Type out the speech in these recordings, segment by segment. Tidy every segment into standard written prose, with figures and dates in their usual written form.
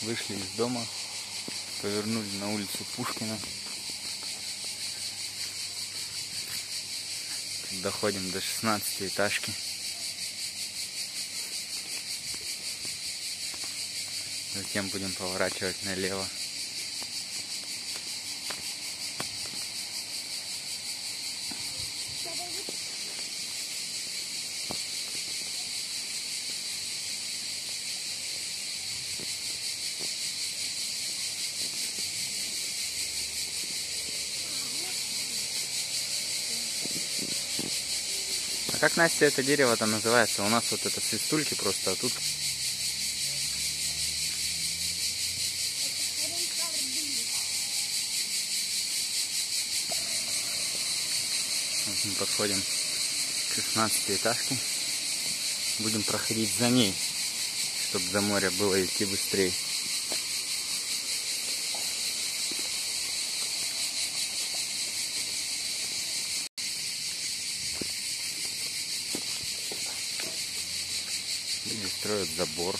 Вышли из дома, повернули на улицу Пушкина. Доходим до 16-й этажки. Затем будем поворачивать налево. А как, Настя, это дерево там называется? У нас вот это свистульки просто, а тут... Вот мы подходим к 16-й этажке. Будем проходить за ней, чтобы до моря было идти быстрее. Люди строят забор.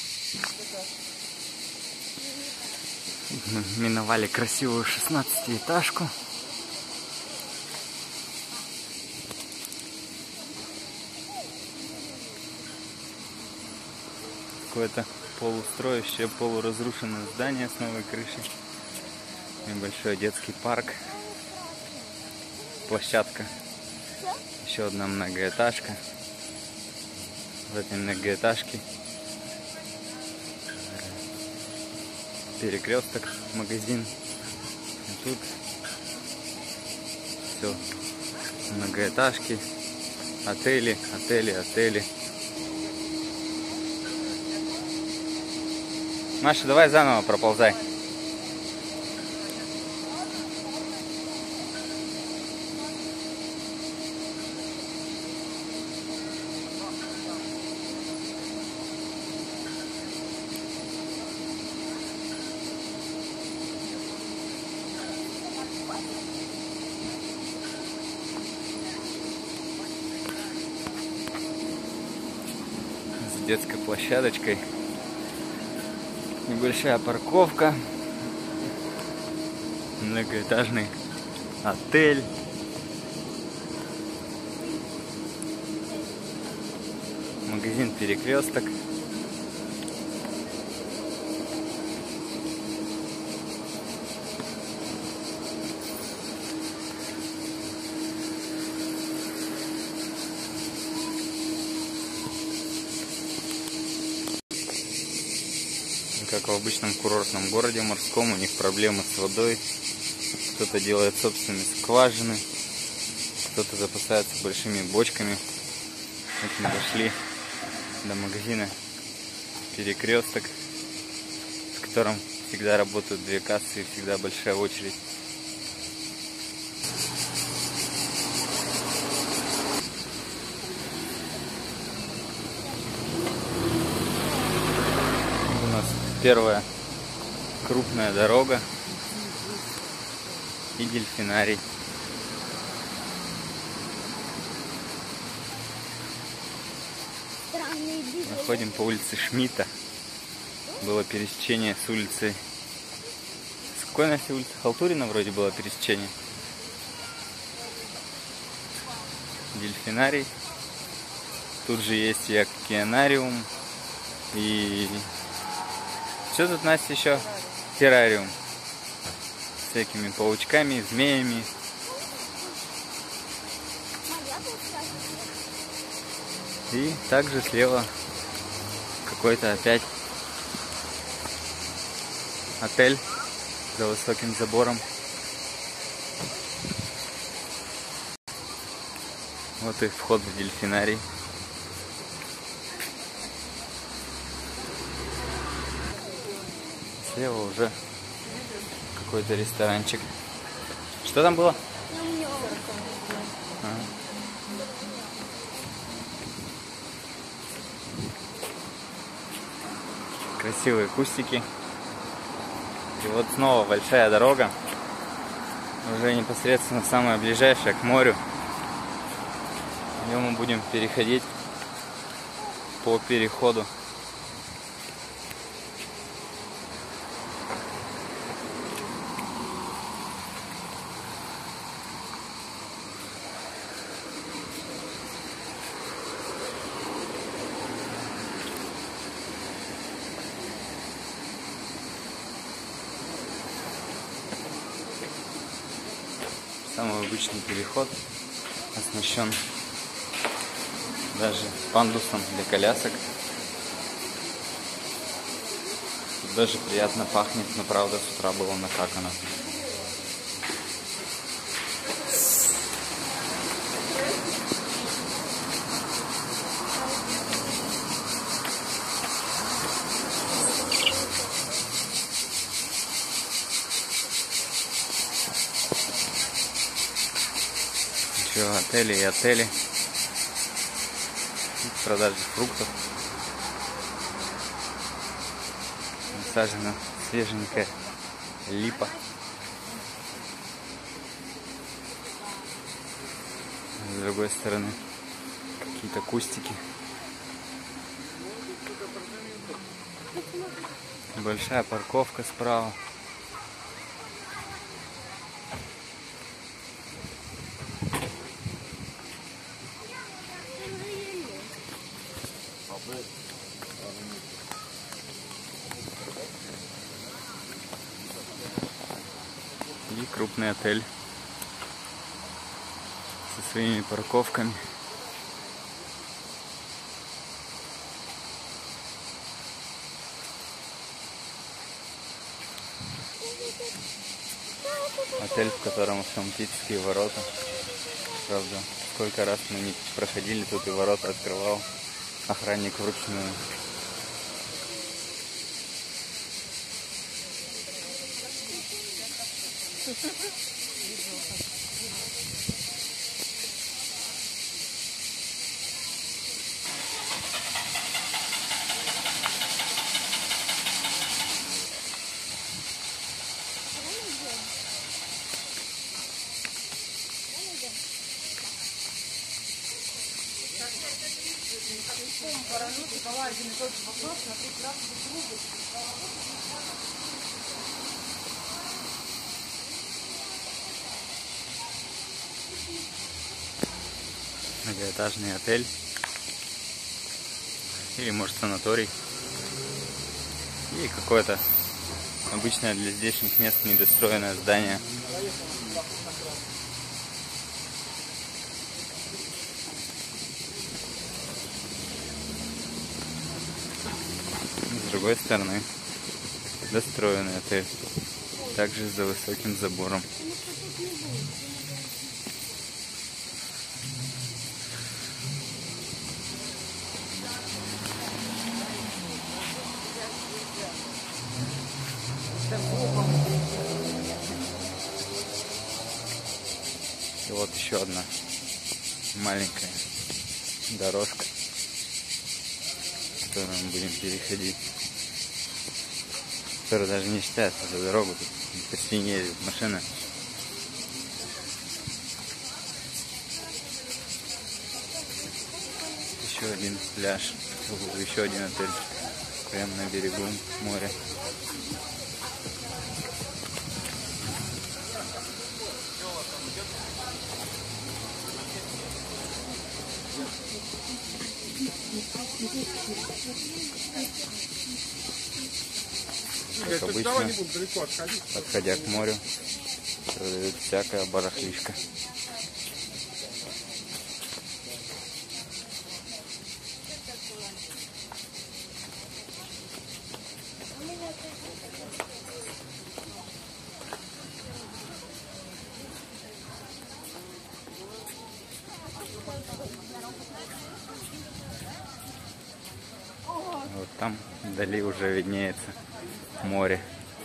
Мы миновали красивую 16-ю этажку. Какое-то полустроящее, полуразрушенное здание с новой крышей. Небольшой детский парк. Площадка. Еще одна многоэтажка. В этой многоэтажке перекресток, магазин. И тут все многоэтажки, отели, отели, отели. Маша, давай заново проползай. С детской площадочкой. Небольшая парковка, многоэтажный отель, магазин Перекресток. Как в обычном курортном городе морском, у них проблемы с водой. Кто-то делает собственные скважины, кто-то запасается большими бочками. Вот мы дошли до магазина Перекресток, в котором всегда работают две кассы и всегда большая очередь. Первая крупная дорога и дельфинарий. Мы ходим по улице Шмидта. Было пересечение с улицы... С какой, Настя, улицы? Халтурина вроде было пересечение. Дельфинарий. Тут же есть и океанариум. И... Что тут, Настя, еще? Террариум. С всякими паучками, змеями. И также слева какой-то опять отель за высоким забором. Вот и вход в дельфинарий. Слева уже какой-то ресторанчик. Что там было? Красивые кустики. И вот снова большая дорога. Уже непосредственно самая ближайшая к морю. Ее мы будем переходить по переходу. Самый обычный переход, оснащен даже пандусом для колясок. Тут даже приятно пахнет, но правда с утра было накакано. Еще отели и отели. Тут продажи фруктов. Насажена свеженькая липа. С другой стороны какие-то кустики. Большая парковка справа. И крупный отель со своими парковками. Отель, в котором автоматические ворота. Правда, сколько раз мы не проходили, тут и ворота открывал охранник вручную. Многоэтажный отель или может санаторий, и какое-то обычное для здешних мест недостроенное здание. С другой стороны достроенный отель, также за высоким забором. И вот еще одна маленькая дорожка, которую мы будем переходить, которая даже не считается за дорогу, тут почти не едет машина. Еще один пляж, еще один отель прямо на берегу моря. Как обычно, подходя к морю, продают всякое барахлишко. Вот там вдали уже виднеется море.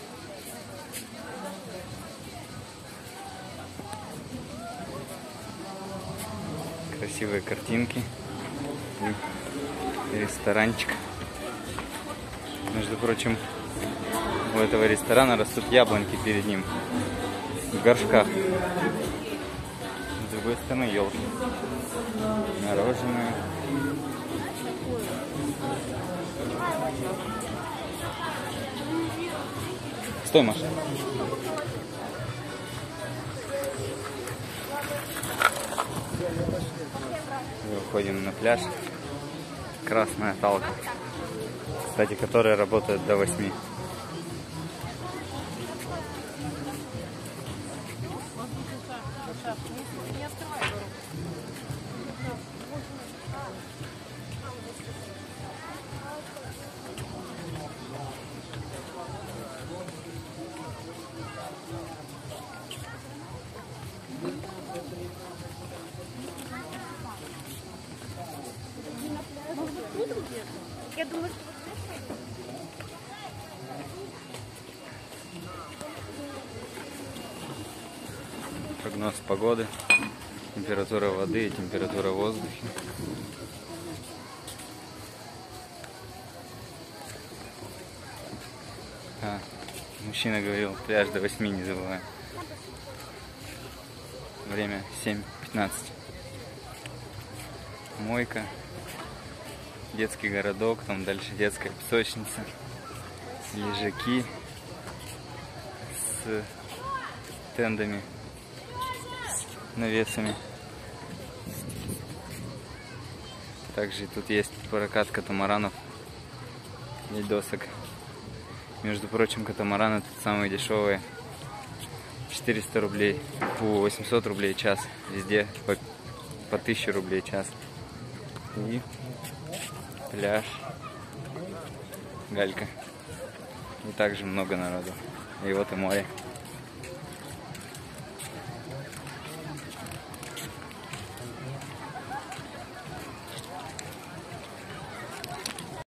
Красивые картинки. И ресторанчик. Между прочим, у этого ресторана растут яблоньки перед ним в горшках. С другой стороны елки. Мороженое. Стой, Маша. Выходим на пляж. Красная талка. Кстати, которая работает до 8. прогноз погоды, температура воды и температура воздуха. Мужчина говорил, пляж до 8 не забываем. Время 7:15. Мойка. Детский городок, там дальше детская песочница. Лежаки с тендами, навесами. Также тут есть прокат катамаранов и досок. Между прочим, катамараны тут самые дешевые. 400 рублей, 800 рублей час. Везде по 1000 рублей час. И пляж, галька. И также много народу. И вот и море.